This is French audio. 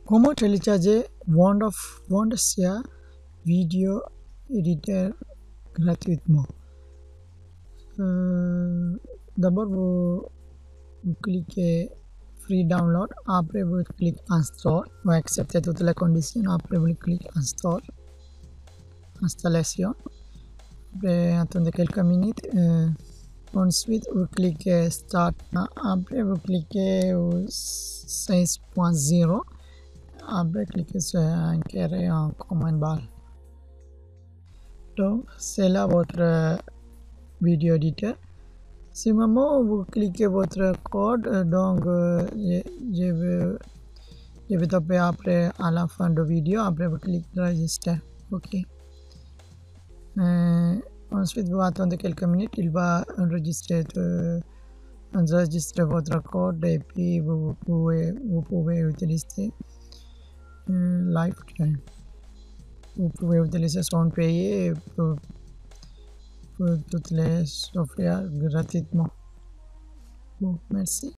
Comment télécharger Wondershare Video Editor gratuitement? D'abord, vous cliquez Free Download. Après, vous cliquez Install. Vous acceptez toutes les conditions. Après, vous cliquez Install. Installation. Après, attendez quelques minutes. Ensuite, vous cliquez Start. Après, vous cliquez 16.0. Après, cliquez sur un carré en command bar. Donc, c'est là votre vidéo éditeur. Si moment vous cliquez votre code, donc je vais taper après à la fin de vidéo. Après, vous cliquez Register. OK. Ensuite, vous attendez quelques minutes. Il va enregistrer votre code et puis vous pouvez utiliser Lifetime. Vous pouvez utiliser son payer pour toutes les softwares gratuitement. Bon, merci.